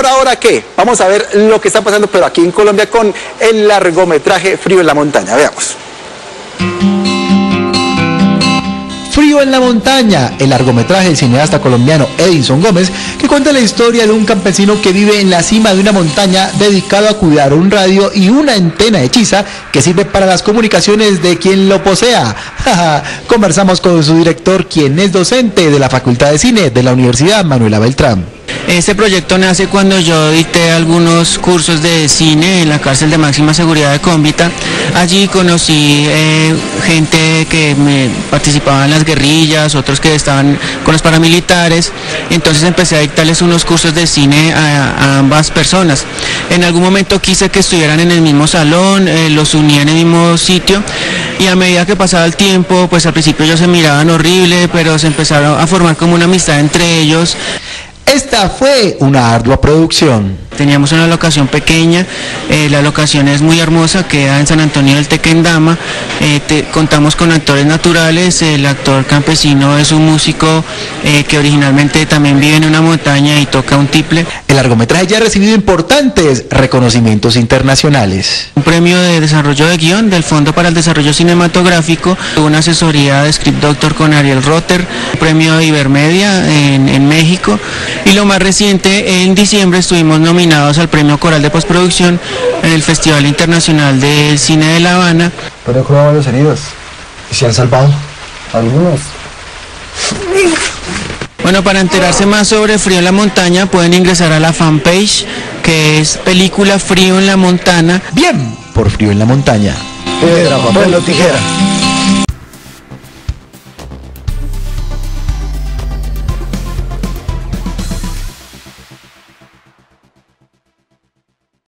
por ahora, ¿qué? Vamos a ver lo que está pasando, pero aquí en Colombia con el largometraje Frío en la Montaña. Veamos. Frío en la Montaña, el largometraje del cineasta colombiano Edinson Gómez, que cuenta la historia de un campesino que vive en la cima de una montaña dedicado a cuidar un radio y una antena hechiza que sirve para las comunicaciones de quien lo posea. Conversamos con su director, quien es docente de la Facultad de Cine de la Universidad Manuela Beltrán. Este proyecto nace cuando yo dicté algunos cursos de cine en la cárcel de máxima seguridad de Cómbita. Allí conocí gente que participaba en las guerrillas, otros que estaban con los paramilitares. Entonces empecé a dictarles unos cursos de cine a ambas personas. En algún momento quise que estuvieran en el mismo salón, los uní en el mismo sitio, y a medida que pasaba el tiempo, pues al principio ellos se miraban horrible, pero se empezaron a formar como una amistad entre ellos. Esta fue una ardua producción. Teníamos una locación pequeña, la locación es muy hermosa, queda en San Antonio del Tequendama, contamos con actores naturales, el actor campesino es un músico que originalmente también vive en una montaña y toca un tiple. El largometraje ya ha recibido importantes reconocimientos internacionales. Un premio de desarrollo de guión del Fondo para el Desarrollo Cinematográfico, una asesoría de Script Doctor con Ariel Rotter, un premio de Ibermedia en México, y lo más reciente, en diciembre estuvimos nominados al Premio Coral de Postproducción en el Festival Internacional de Cine de La Habana. Pero he curado varios heridos y se han salvado algunos. Bueno, para enterarse más sobre Frío en la Montaña pueden ingresar a la fanpage, que es película Frío en la Montaña. Bien, por Frío en la Montaña. Piedra, papel o tijera.